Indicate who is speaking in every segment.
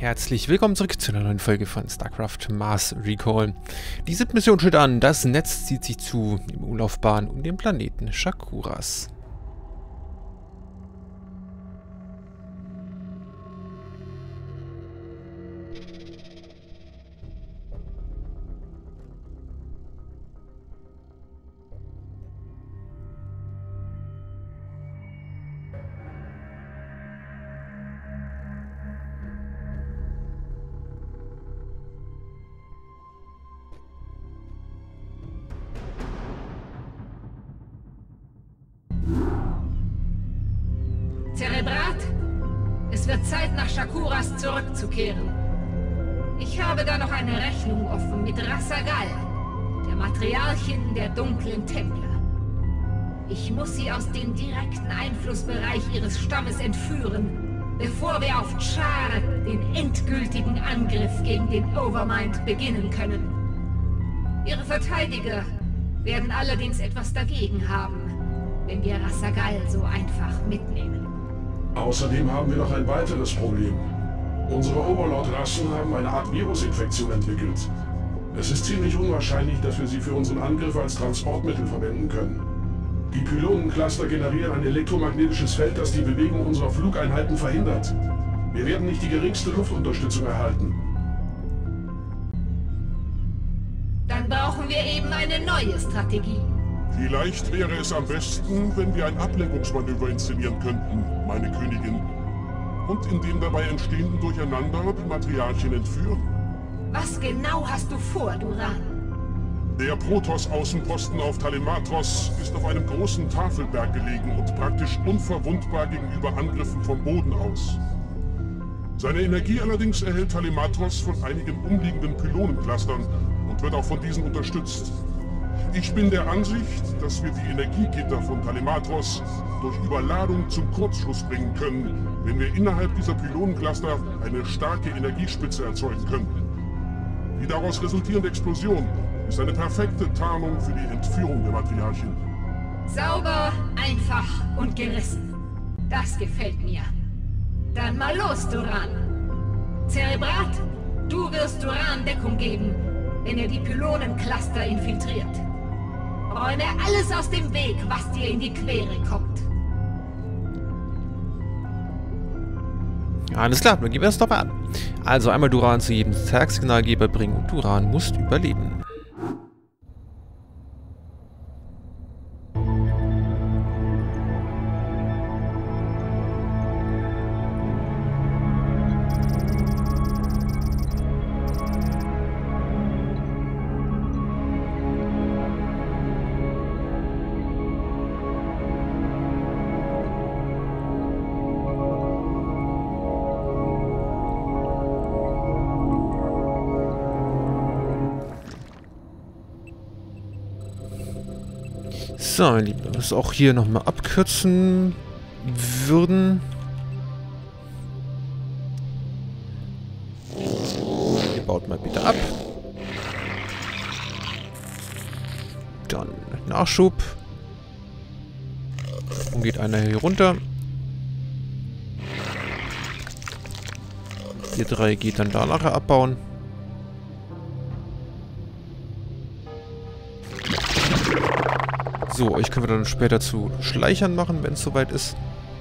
Speaker 1: Herzlich willkommen zurück zu einer neuen Folge von StarCraft Mars Recall. Die 7. Mission steht an, das Netz zieht sich zu, im Umlaufbahn um den Planeten Shakuras.
Speaker 2: Cerebrat, es wird Zeit, nach Shakuras zurückzukehren. Ich habe da noch eine Rechnung offen mit Rassagal, der Matriarchin der dunklen Templer. Ich muss sie aus dem direkten Einflussbereich ihres Stammes entführen, bevor wir auf Char den endgültigen Angriff gegen den Overmind beginnen können. Ihre Verteidiger werden allerdings etwas dagegen haben, wenn wir Rassagal so einfach mitnehmen.
Speaker 3: Außerdem haben wir noch ein weiteres Problem. Unsere Overlord-Rassen haben eine Art Virusinfektion entwickelt. Es ist ziemlich unwahrscheinlich, dass wir sie für unseren Angriff als Transportmittel verwenden können. Die Pylonencluster generieren ein elektromagnetisches Feld, das die Bewegung unserer Flugeinheiten verhindert. Wir werden nicht die geringste Luftunterstützung erhalten.
Speaker 2: Dann brauchen wir eben eine neue Strategie.
Speaker 4: Vielleicht wäre es am besten, wenn wir ein Ablenkungsmanöver inszenieren könnten, meine Königin. Und in dem dabei entstehenden Durcheinander die Matriarchin entführen.
Speaker 2: Was genau hast du vor, Duran?
Speaker 4: Der Protoss-Außenposten auf Telematros ist auf einem großen Tafelberg gelegen und praktisch unverwundbar gegenüber Angriffen vom Boden aus. Seine Energie allerdings erhält Telematros von einigen umliegenden Pylonenclustern und wird auch von diesen unterstützt. Ich bin der Ansicht, dass wir die Energiegitter von Telematros durch Überladung zum Kurzschluss bringen können, wenn wir innerhalb dieser Pylonencluster eine starke Energiespitze erzeugen können. Die daraus resultierende Explosion ist eine perfekte Tarnung für die Entführung der Matriarchin.
Speaker 2: Sauber, einfach und gerissen. Das gefällt mir. Dann mal los, Duran. Cerebrat, du wirst Duran Deckung geben, wenn er die Pylonencluster infiltriert. Räume alles aus dem Weg, was dir in die Quere kommt.
Speaker 1: Alles klar, dann gehen wir das doch an. Also einmal Duran zu jedem Zerg-Signalgeber bringen und Duran muss überleben. So, mein Lieber, wir müssen auch hier nochmal abkürzen würden. Ihr baut mal bitte ab. Dann Nachschub. Und geht einer hier runter. Ihr 3 geht dann da nachher abbauen. So, euch können wir dann später zu Schleichern machen, wenn es soweit ist.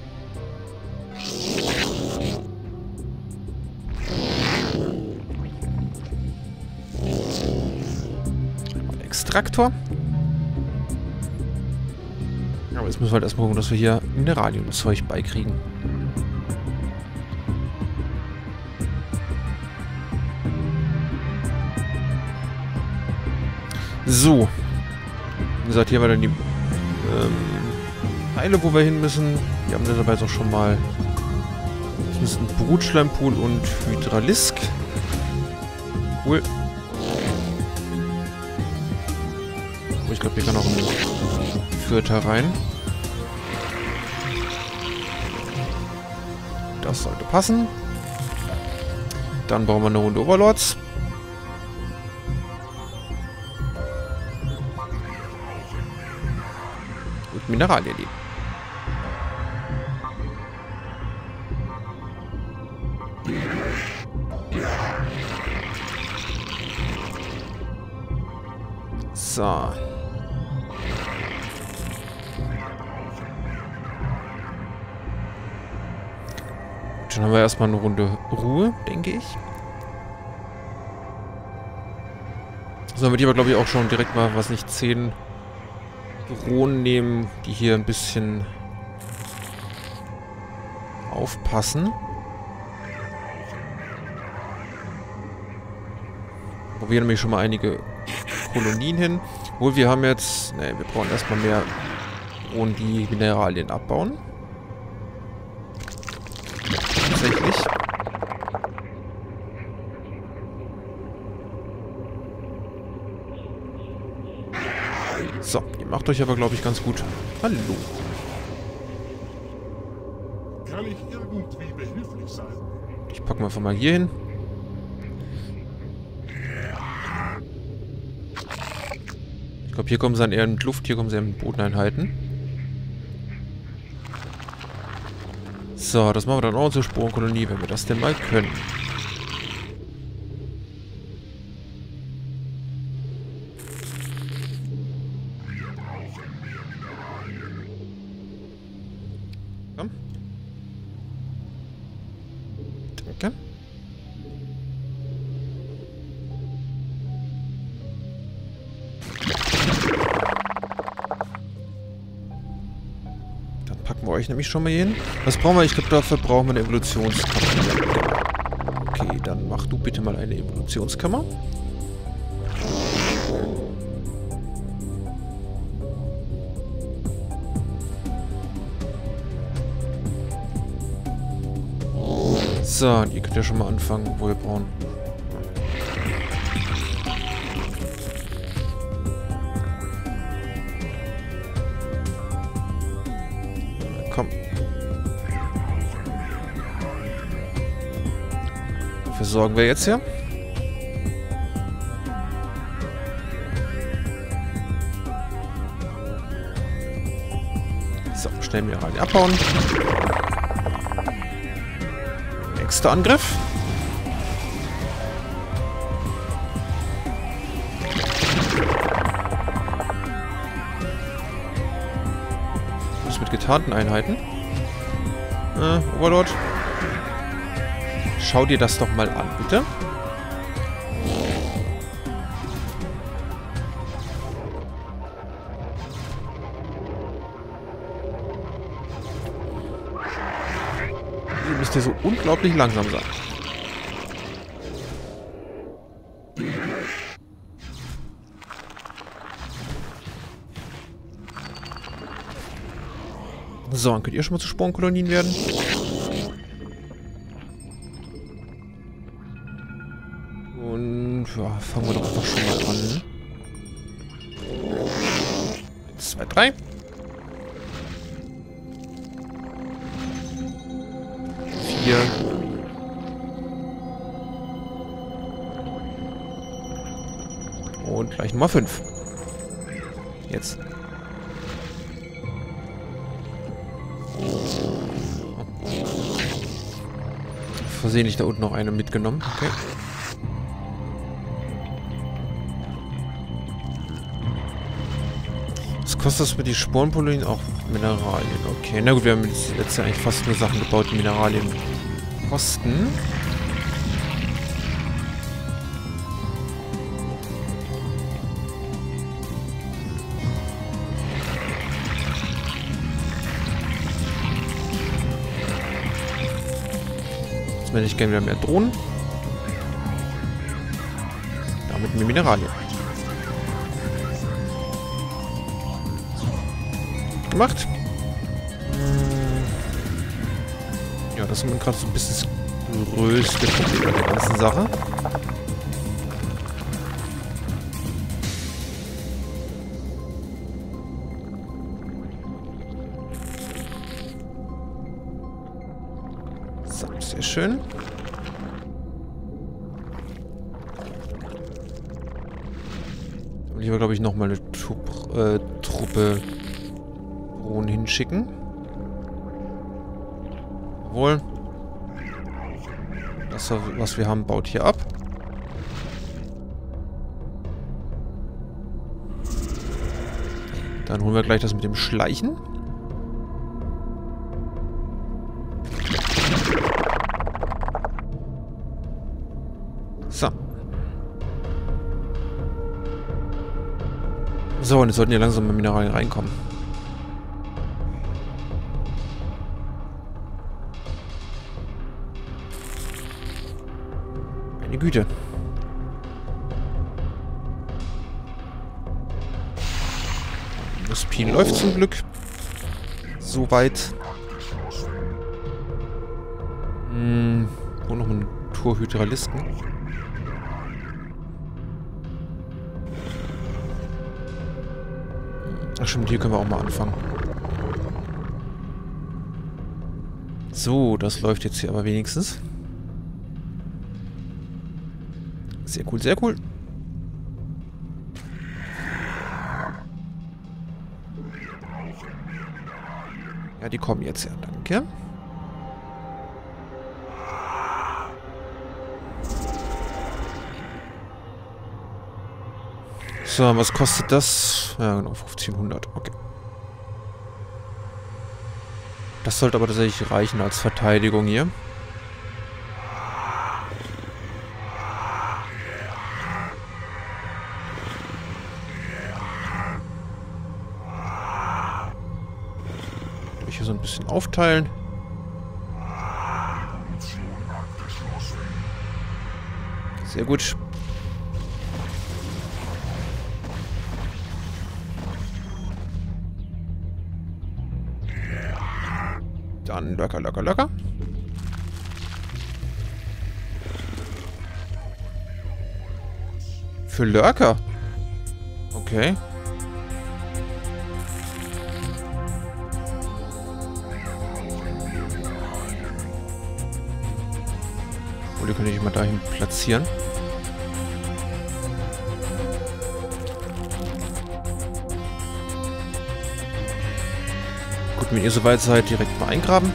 Speaker 1: Einmal Extraktor. Aber jetzt müssen wir halt erstmal gucken, dass wir hier Mineralien und Zeug beikriegen. So. Wie gesagt, hier haben wir dann die Teile, wo wir hin müssen. Wir haben dabei jetzt auch schon mal das sind Brutschleimpool und Hydralisk. Cool. Oh, ich glaube, hier kann auch ein Vierter rein. Das sollte passen. Dann brauchen wir eine Runde Overlords. Und Mineralien liegen. So. Dann haben wir erstmal eine Runde Ruhe, denke ich. So, dann würde ich aber, glaube ich, auch schon direkt mal, 10 Drohnen nehmen, die hier ein bisschen aufpassen. Wo wir nämlich schon mal einige Kolonien hin. Obwohl, wir haben jetzt... Ne, wir brauchen erstmal mehr Drohnen, die Mineralien abbauen. Tatsächlich. So, ihr macht euch aber, glaube ich, ganz gut. Hallo.
Speaker 4: Kann ich irgendwie behilflich sein?
Speaker 1: Ich packe mal einfach mal hier hin. Ich glaube, hier kommen sie dann eher mit Luft, hier kommen sie eher mit Bodeneinheiten. So, das machen wir dann auch zur Sporenkolonie, wenn wir das denn mal können. Komm. Danke. Packen wir euch nämlich schon mal hier hin. Was brauchen wir? Ich glaube, dafür brauchen wir eine Evolutionskammer. Okay, dann mach du bitte mal eine Evolutionskammer. So, und ihr könnt ja schon mal anfangen, wo wir brauchen. Komm. Dafür sorgen wir jetzt hier. So, schnell Mineralien abbauen. Nächster Angriff. Was mit getarnten Einheiten? Overlord. Schau dir das doch mal an, bitte. Ihr müsst ja so unglaublich langsam sein. So, dann könnt ihr schon mal zu Sporenkolonien werden. Und ja, fangen wir doch einfach schon mal an. 1, 2, 3. 4. Und gleich Nummer 5. Jetzt. Versehentlich da unten noch eine mitgenommen. Okay. Was kostet das mit die Sporenkolonien? Auch Mineralien. Okay, na gut, wir haben jetzt ja eigentlich fast nur Sachen gebaut, die Mineralien kosten. Jetzt hätte ich gerne wieder mehr Drohnen. Damit mehr Mineralien. Gemacht. Ja, das ist gerade so ein bisschen das größte Problem an der ganzen Sache. So, sehr schön. Da will ich aber, glaube ich, nochmal eine Truppe hinschicken. Jawohl. Das, was wir haben, baut hier ab. Dann holen wir gleich das mit dem Schleichen. So. So, und jetzt sollten hier langsam mal Mineralien reinkommen. Meine Güte. Das Pin läuft zum Glück. Soweit. Wo noch ein Turhydralisten. Ach stimmt, hier können wir auch mal anfangen. So, das läuft jetzt hier aber wenigstens. Sehr cool, sehr cool. Ja, die kommen jetzt ja, danke. So, was kostet das? Ja, genau, 1500. Okay. Das sollte aber tatsächlich reichen als Verteidigung hier. Hier so ein bisschen aufteilen. Sehr gut. Dann locker, locker, locker. Für Lurker? Okay. Oder könnte ich mal dahin platzieren? Gut, wenn ihr soweit seid, direkt mal eingraben.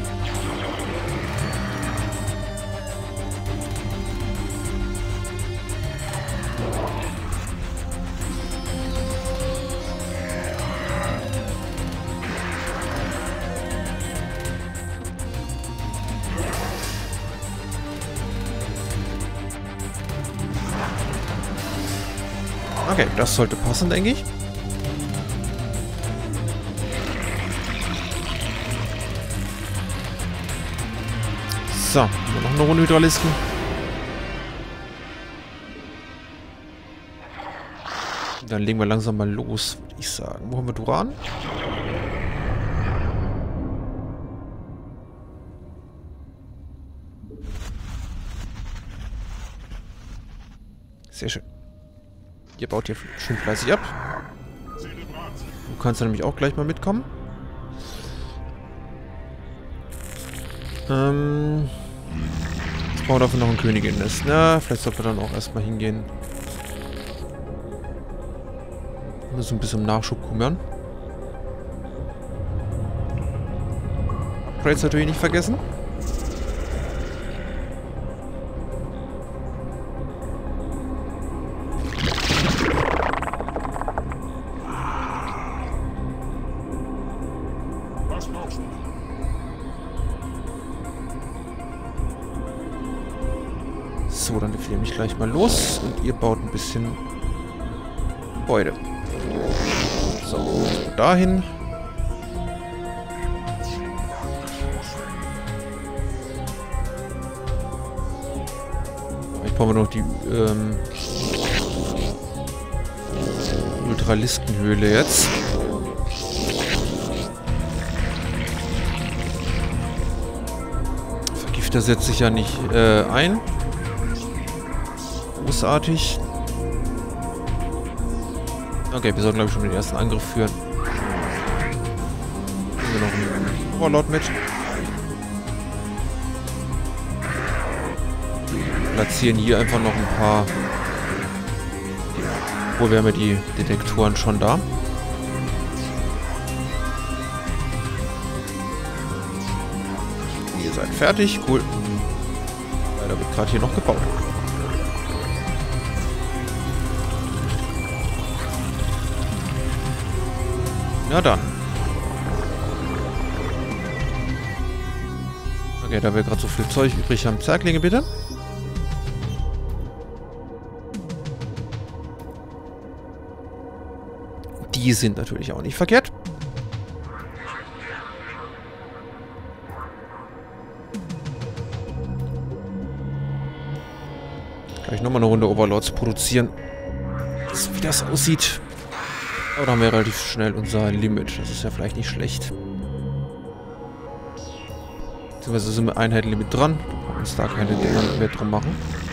Speaker 1: Okay, das sollte passen, denke ich. So, nur noch eine Runde Hydralisten. Dann legen wir langsam mal los, würde ich sagen. Wo haben wir Duran? Sehr schön. Ihr baut hier schön fleißig ab. Du kannst dann nämlich auch gleich mal mitkommen. Jetzt brauchen wir dafür noch ein Königin-Nest. Na, vielleicht sollten wir dann auch erstmal hingehen. Nur so ein bisschen Nachschub kümmern. Upgrades natürlich nicht vergessen. So, dann definiere ich gleich mal los und ihr baut ein bisschen Gebäude. So, dahin. Ich brauche noch die Ultralistenhöhle jetzt. Vergifter setzt sich ja nicht ein. Großartig. Okay, wir sollten glaube ich schon den ersten Angriff führen. Nehmen wir noch einen Overlord mit. Platzieren hier einfach noch ein paar. Obwohl wir haben ja die Detektoren schon da. Ihr seid fertig, cool. Leider wird gerade hier noch gebaut. Na dann. Okay, da wir gerade so viel Zeug übrig haben. Zerglinge bitte. Die sind natürlich auch nicht verkehrt. Gleich nochmal eine Runde Overlords produzieren. Wie das aussieht. Aber da haben wir relativ schnell unser Limit. Das ist ja vielleicht nicht schlecht. Beziehungsweise sind wir Einheitenlimit dran. Da brauchen wir uns da keine Dinger mehr drum machen.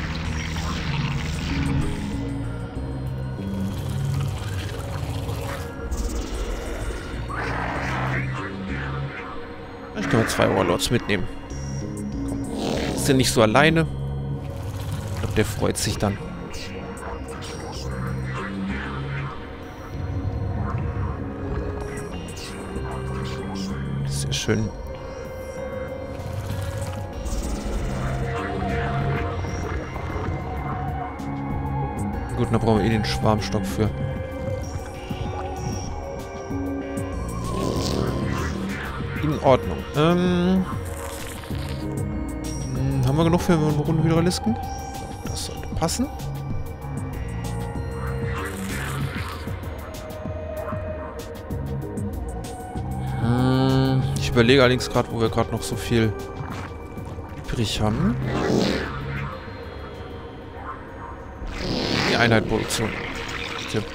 Speaker 1: Ich kann mal 2 Overlords mitnehmen. Komm. Ist ja nicht so alleine. Ich glaube, der freut sich dann. Sehr schön. Gut, da brauchen wir eh den Schwarmstock für. In Ordnung. Haben wir genug für eine Runde Hydralisken? Das sollte passen. Ich überlege allerdings gerade, wo wir gerade noch so viel übrig haben. Die Einheitproduktion. Bitte.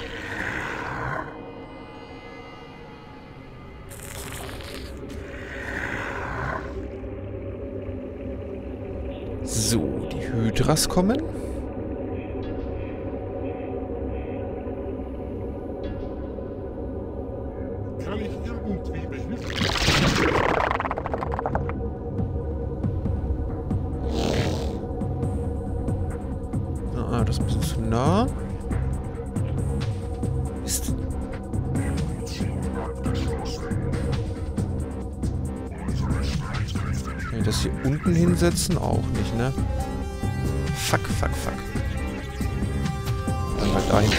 Speaker 1: So, die Hydras kommen.
Speaker 4: Kann ich irgendwie behilflich?
Speaker 1: Ah, das ist ein bisschen zu nah. Mist. Kann ich das hier unten hinsetzen? Auch nicht, ne? Fuck, fuck, fuck. Dann halt dahin.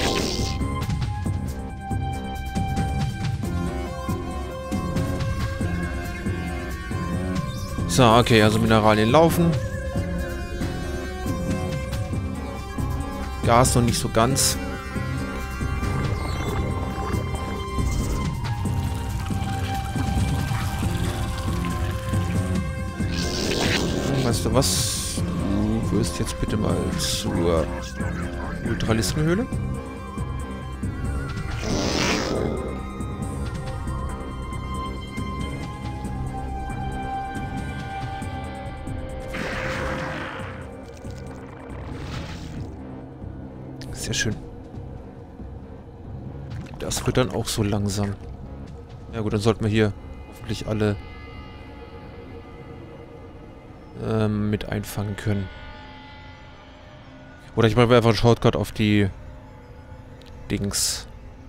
Speaker 1: So, okay, also Mineralien laufen. Gas noch nicht so ganz. Weißt du was? Du wirst jetzt bitte mal zur Ultraliskenhöhle. Sehr schön. Das wird dann auch so langsam. Ja gut, dann sollten wir hier hoffentlich alle mit einfangen können. Oder ich mache einfach einen Shortcut auf die Dings.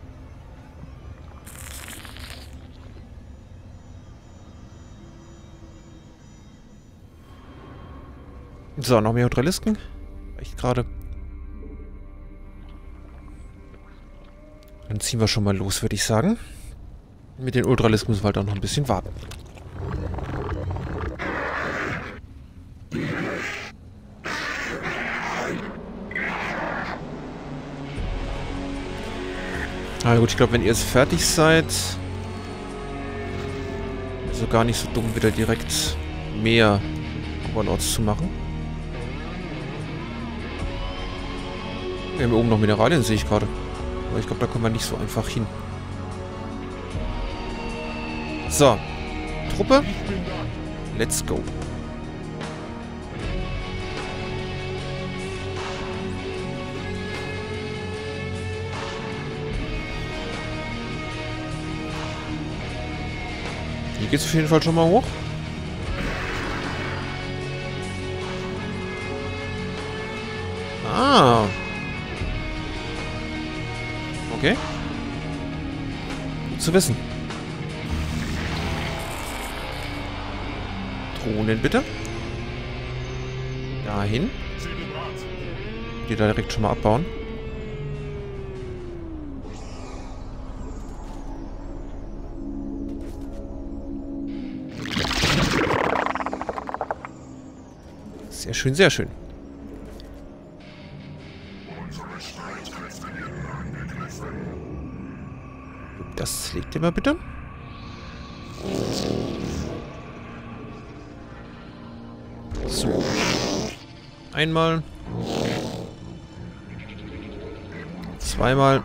Speaker 1: So, noch mehr Ultralisken. Reicht gerade. Dann ziehen wir schon mal los, würde ich sagen. Mit den Ultralisken müssen wir halt auch noch ein bisschen warten. Na gut, ich glaube, wenn ihr jetzt fertig seid, also gar nicht so dumm, wieder direkt mehr Overlords zu machen. Wir haben hier oben noch Mineralien, sehe ich gerade. Aber ich glaube, da kommen wir nicht so einfach hin. So. Truppe. Let's go. Hier geht es auf jeden Fall schon mal hoch. Ah. Okay. Gut zu wissen. Drohnen bitte. Dahin. Die da direkt schon mal abbauen. Sehr schön, sehr schön. Das legt ihr mal bitte. So. Einmal. Zweimal.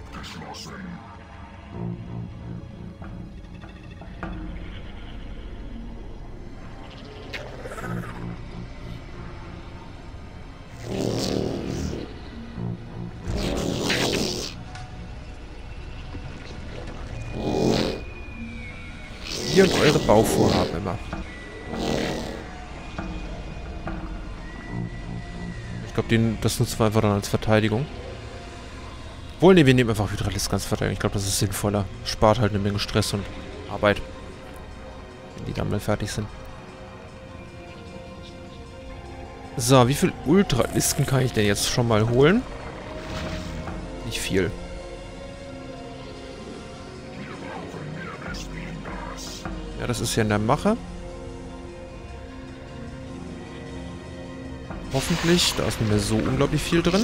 Speaker 1: Ihr und eure Bauvorhaben immer. Ich glaube, das nutzen wir einfach dann als Verteidigung. Wohl, ne, wir nehmen einfach Hydralisk als Verteidigung. Ich glaube, das ist sinnvoller. Spart halt eine Menge Stress und Arbeit. Wenn die dann mal fertig sind. So, wie viel Ultralisken kann ich denn jetzt schon mal holen? Nicht viel. Ja, das ist ja in der Mache. Hoffentlich. Da ist nicht mehr so unglaublich viel drin.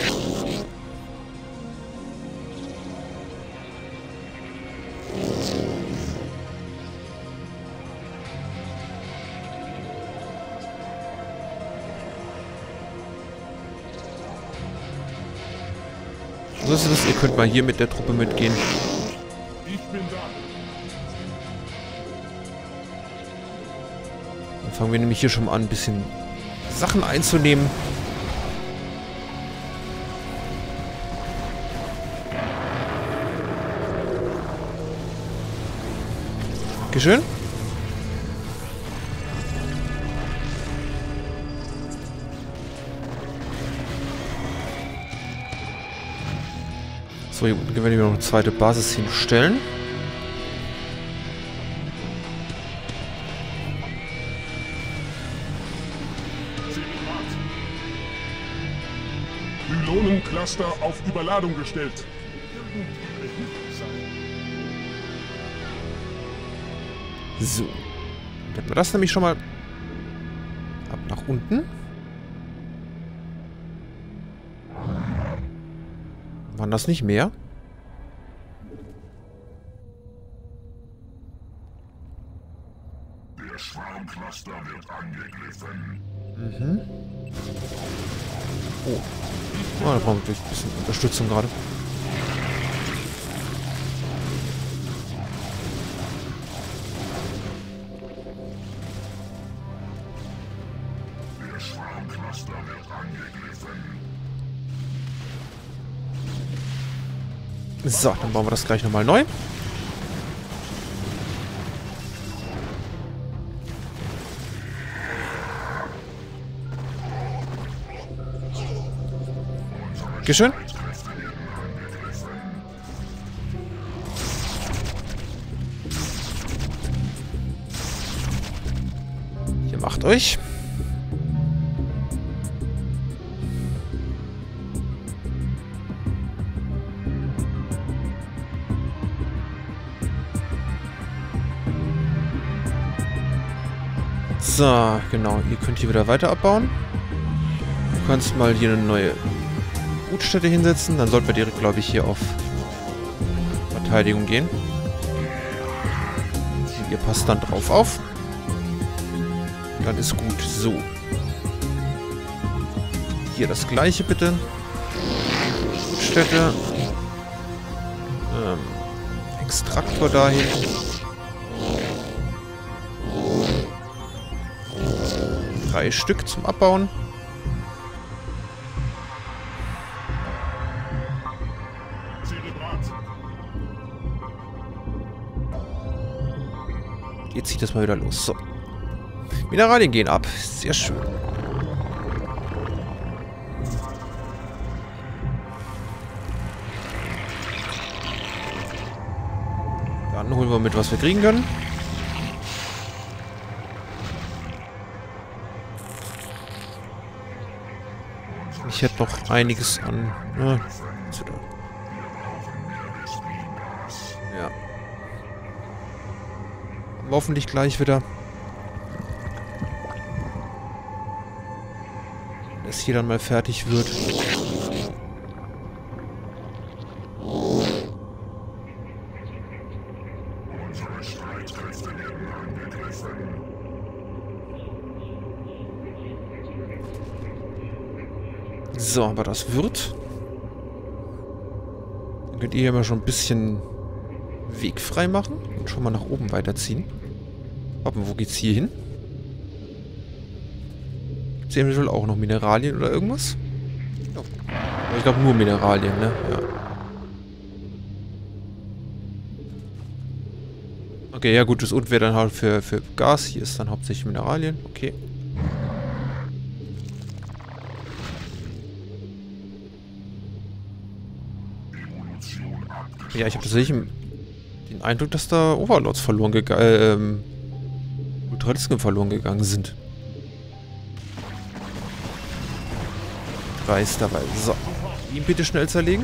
Speaker 1: So ist es, ihr könnt mal hier mit der Truppe mitgehen.
Speaker 4: Ich bin da.
Speaker 1: Dann fangen wir nämlich hier schon mal an, ein bisschen Sachen einzunehmen. Dankeschön. So, hier unten werden wir noch eine zweite Basis hinstellen.
Speaker 4: Pylonencluster auf Überladung gestellt.
Speaker 1: So. Dann hätten wir das nämlich schon mal ab nach unten. Waren das nicht mehr?
Speaker 4: Der Schwarmcluster wird angegriffen.
Speaker 1: Mhm. Oh. Da brauchen wir natürlich ein bisschen Unterstützung gerade.
Speaker 4: Der Schwarmcluster wird angegriffen.
Speaker 1: So, dann bauen wir das gleich nochmal neu. Dankeschön. Ihr macht euch. So, genau. Ihr könnt hier wieder weiter abbauen. Du kannst mal hier eine neue Brutstätte hinsetzen. Dann sollten wir direkt, glaube ich, hier auf Verteidigung gehen. Und ihr passt dann drauf auf. Dann ist gut. So. Hier das gleiche bitte. Brutstätte. Extraktor dahin. Drei Stück zum Abbauen. Jetzt zieht das mal wieder los. So. Mineralien gehen ab. Sehr schön. Dann holen wir mit, was wir kriegen können. Ich hätte noch einiges an... Ja. Hoffentlich gleich wieder. Wenn es hier dann mal fertig wird. So, aber das wird. Dann könnt ihr hier mal schon ein bisschen Weg frei machen und schon mal nach oben weiterziehen. Aber wo geht's hier hin? Gibt's hier eventuell auch noch Mineralien oder irgendwas? Oh. Aber ich glaube nur Mineralien, ne? Ja. Okay, ja gut, das unten wäre dann halt für Gas. Hier ist dann hauptsächlich Mineralien. Okay. Ja, ich habe tatsächlich den Eindruck, dass da Overlords verloren gegangen, Ultralisken verloren gegangen sind. Weiß dabei. So. Ihn bitte schnell zerlegen.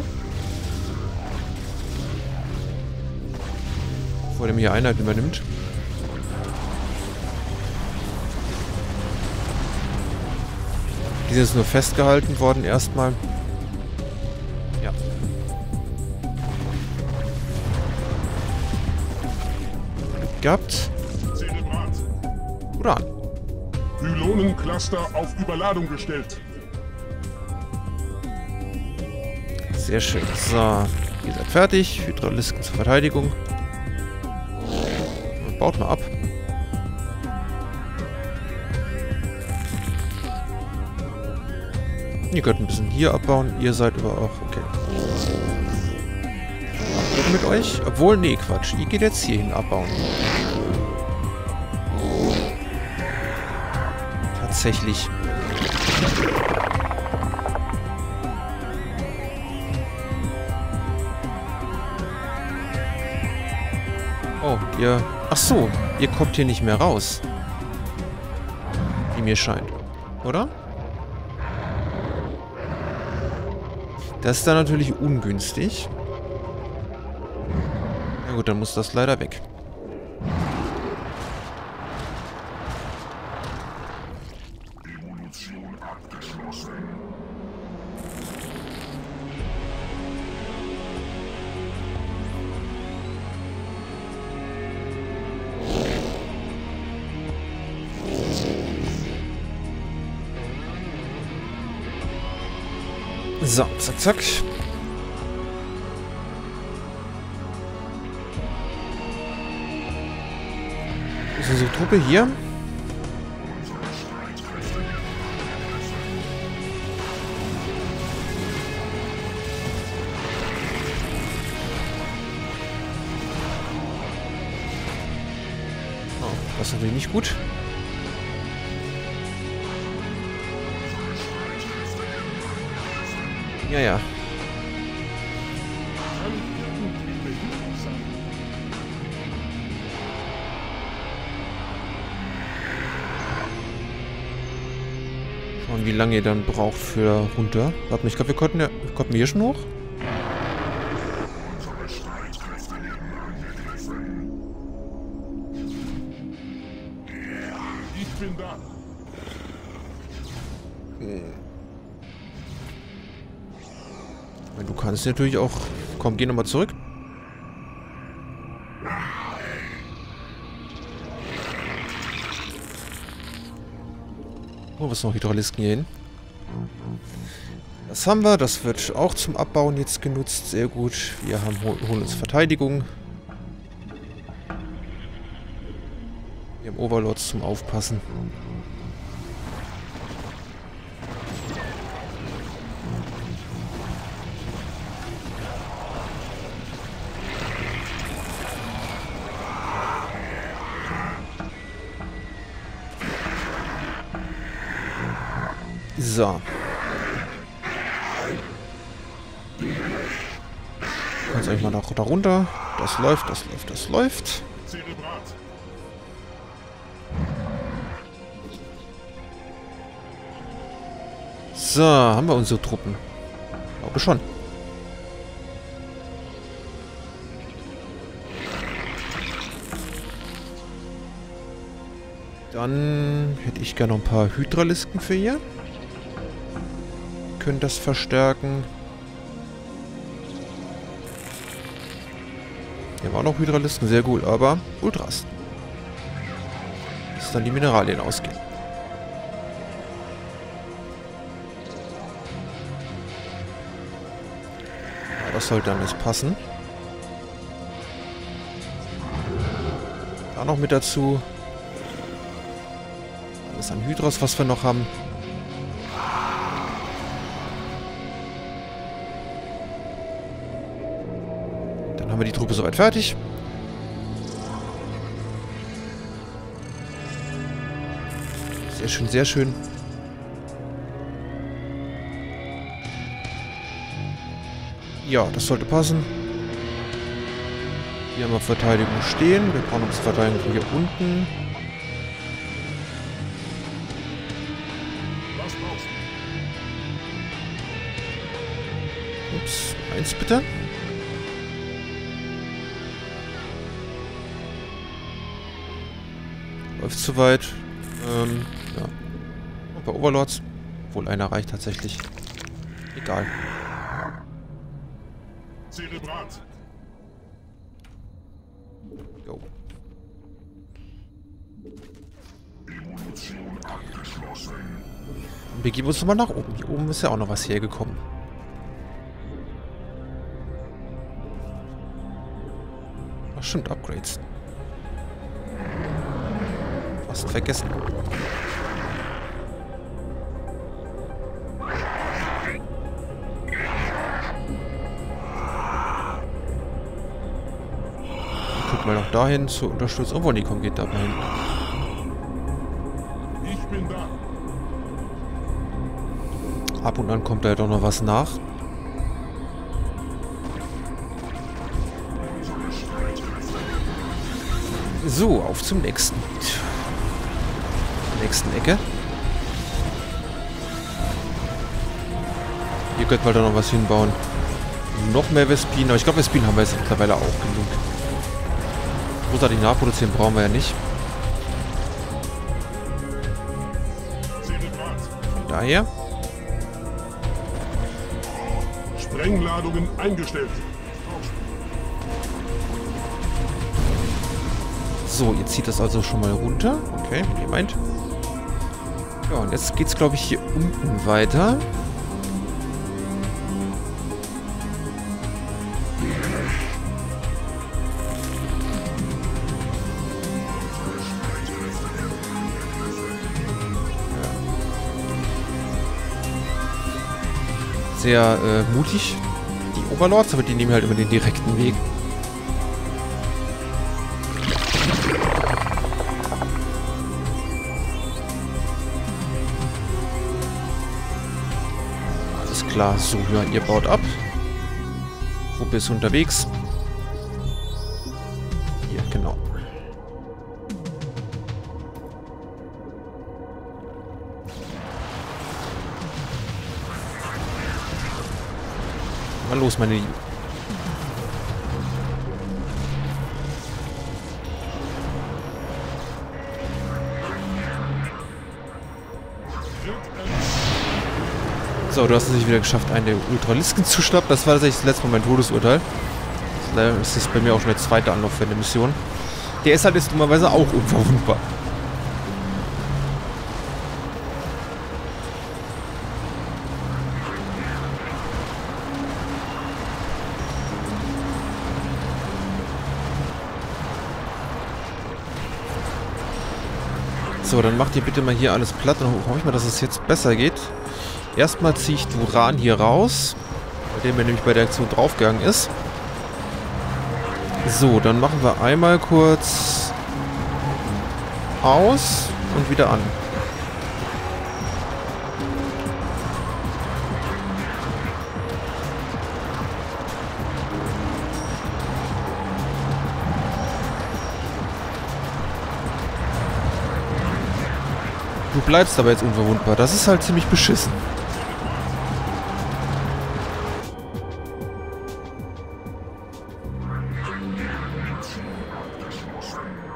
Speaker 1: Bevor der mir hier Einheiten übernimmt. Die sind jetzt nur festgehalten worden erstmal. Ja. Gehabt. Uran.
Speaker 4: Pylonencluster auf Überladung gestellt.
Speaker 1: Sehr schön. So, ihr seid fertig. Hydralisken zur Verteidigung. Und baut mal ab. Ihr könnt ein bisschen hier abbauen. Ihr seid aber auch... Okay. Mit euch? Obwohl, nee, Quatsch. Ihr geht jetzt hierhin abbauen. Tatsächlich. Oh, ihr... Ach so, ihr kommt hier nicht mehr raus. Wie mir scheint. Oder? Das ist dann natürlich ungünstig. Na gut, dann muss das leider weg. So, zack, zack. Ist unsere Truppe hier? Oh, das ist natürlich nicht gut. Ja, ja. Schauen, wie lange ihr dann braucht für runter. Warte mal, ich glaube, wir konnten hier schon hoch?
Speaker 4: Ich bin da.
Speaker 1: Du kannst natürlich auch... Komm, geh nochmal zurück. Oh, was noch Hydralisken hier hin? Das haben wir. Das wird auch zum Abbauen jetzt genutzt. Sehr gut. Wir haben, holen uns Verteidigung. Wir haben Overlords zum Aufpassen. So. Kannst eigentlich mal noch da runter. Das läuft, das läuft, das läuft. So, haben wir unsere Truppen. Ich glaube schon. Dann hätte ich gerne noch ein paar Hydralisken für ihr. können das verstärken. Hier haben wir auch noch Hydralisten, sehr gut, aber Ultras. Bis dann die Mineralien ausgehen. Ja, das sollte alles passen. Da noch mit dazu. Alles an Hydras, was wir noch haben. Dann haben wir die Truppe soweit fertig. Sehr schön, sehr schön. Ja, das sollte passen. Hier haben wir Verteidigung stehen. Wir brauchen unsere Verteidigung hier unten. Ups, eins bitte. Läuft zu weit. Ja. Ein paar Overlords. Obwohl einer reicht tatsächlich. Egal.
Speaker 4: Zerebrat.
Speaker 1: Go. Und wir geben uns nochmal nach oben. Hier oben ist ja auch noch was hergekommen. Ach stimmt, Upgrades. Fast vergessen. Guck mal noch dahin zur Unterstützung. Obwohl, nee, komm, geht da mal hin.
Speaker 4: Ich bin da.
Speaker 1: Ab und an kommt da ja doch noch was nach. So, auf zum nächsten. Nächsten Ecke. Hier könnten wir da noch was hinbauen. Noch mehr Vespinen, aber ich glaube, Vespinen haben wir jetzt mittlerweile auch genug. Großartig nachproduzieren brauchen wir ja nicht. Von daher.
Speaker 4: Sprengladungen eingestellt.
Speaker 1: So, jetzt zieht das also schon mal runter. Okay, wie ihr meint. Ja, und jetzt geht's, glaube ich, hier unten weiter. Sehr mutig, die Overlords, aber die nehmen halt immer den direkten Weg. Alles klar, so, ja, ihr baut ab. Gruppe ist unterwegs. Hier, genau. Mal los, meine Lieben. So, du hast es nicht wieder geschafft, einen der Ultralisken zu schnappen. Das war tatsächlich das letzte Mal mein Todesurteil. Leider ist das bei mir auch schon der zweite Anlauf für eine Mission. Der ist halt jetzt dummerweise auch unverwundbar. So, dann macht ihr bitte mal hier alles platt und hoffe ich mal, dass es jetzt besser geht. Erstmal ziehe ich Duran hier raus, bei dem er nämlich bei der Aktion draufgegangen ist. So, dann machen wir einmal kurz aus und wieder an. Du bleibst aber jetzt unverwundbar. Das ist halt ziemlich beschissen.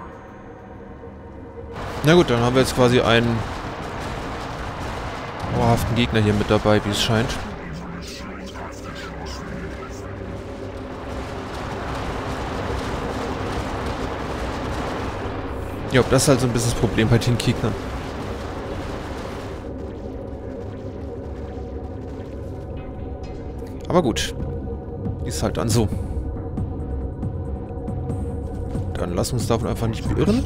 Speaker 1: Na gut, dann haben wir jetzt quasi einen... Oh, dauerhaften Gegner hier mit dabei, wie es scheint. Ja, das ist halt so ein bisschen das Problem bei den Gegnern. Aber gut. Ist halt dann so. Dann lassen wir uns davon einfach nicht beirren.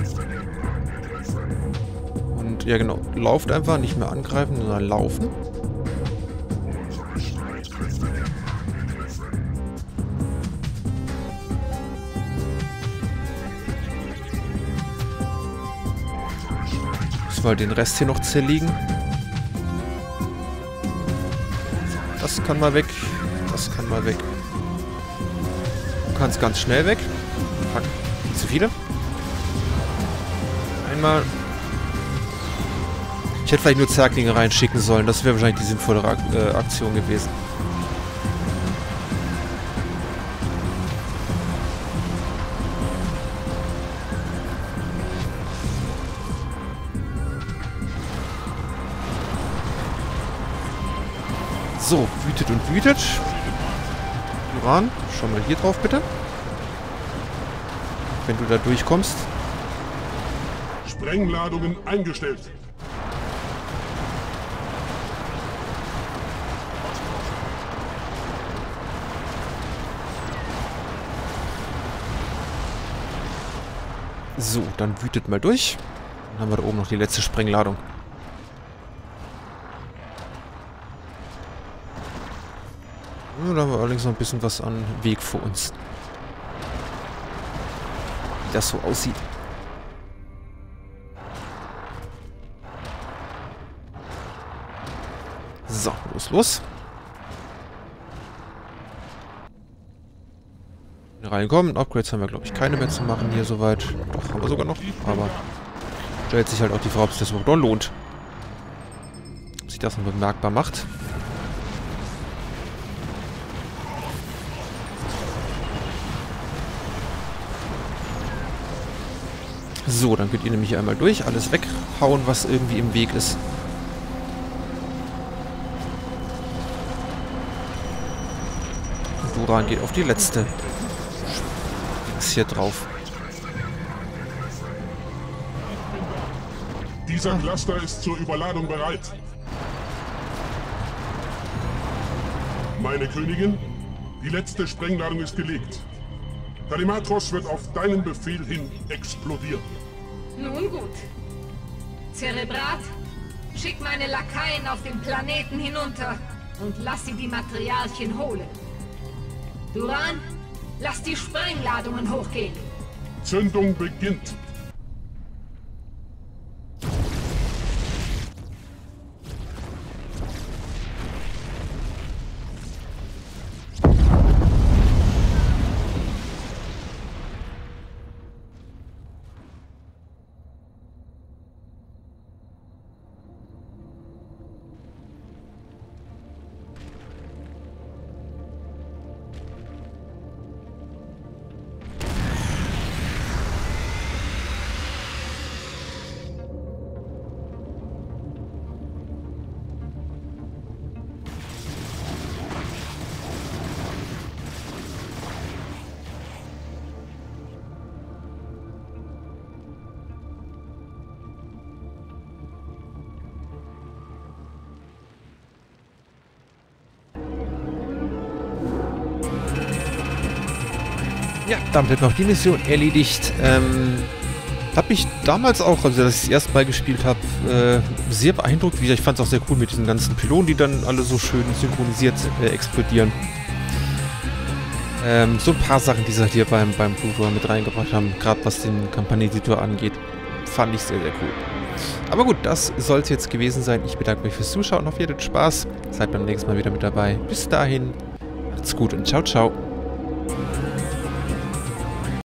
Speaker 1: Und ja genau, lauft einfach, nicht mehr angreifen, sondern laufen. Müssen wir den Rest hier noch zerlegen. Das kann mal weg. Das kann mal weg. Du kannst ganz schnell weg. Fuck. Zu viele. Einmal. Ich hätte vielleicht nur Zerglinge reinschicken sollen. Das wäre wahrscheinlich die sinnvollere Aktion gewesen. So, wütet und wütet. Duran, schau mal hier drauf bitte. Wenn du da durchkommst.
Speaker 4: Sprengladungen eingestellt.
Speaker 1: So, dann wütet mal durch. Dann haben wir da oben noch die letzte Sprengladung. Ja, da haben wir allerdings noch ein bisschen was an Weg vor uns. Wie das so aussieht. So, los. Reinkommen. Upgrades haben wir, glaube ich, keine mehr zu machen hier soweit. Doch, haben wir sogar noch. Aber stellt sich halt auch die Frage, ob sich das überhaupt noch lohnt. Ob sich das noch bemerkbar macht. So, dann könnt ihr nämlich hier einmal durch. Alles weghauen, was irgendwie im Weg ist. Und Duran geht auf die letzte. Ist hier drauf.
Speaker 4: Dieser Cluster ist zur Überladung bereit. Meine Königin, die letzte Sprengladung ist gelegt. Talimatros wird auf deinen Befehl hin explodieren.
Speaker 2: Nun gut. Cerebrat, schick meine Lakaien auf den Planeten hinunter und lass sie die Materialien holen. Duran, lass die Sprengladungen hochgehen.
Speaker 4: Zündung beginnt.
Speaker 1: Ja, damit hätten wir auch die Mission erledigt. Hab mich damals auch, also als ich das erste Mal gespielt habe, sehr beeindruckt. Wie gesagt, ich fand es auch sehr cool mit diesen ganzen Pylonen, die dann alle so schön synchronisiert explodieren. So ein paar Sachen, die sie halt hier beim Pluto mit reingebracht haben, gerade was den Kampagneneditor angeht, fand ich sehr, sehr cool. Aber gut, das soll es jetzt gewesen sein. Ich bedanke mich fürs Zuschauen, hoffe ihr hattet Spaß. Seid beim nächsten Mal wieder mit dabei. Bis dahin, macht's gut und ciao, ciao.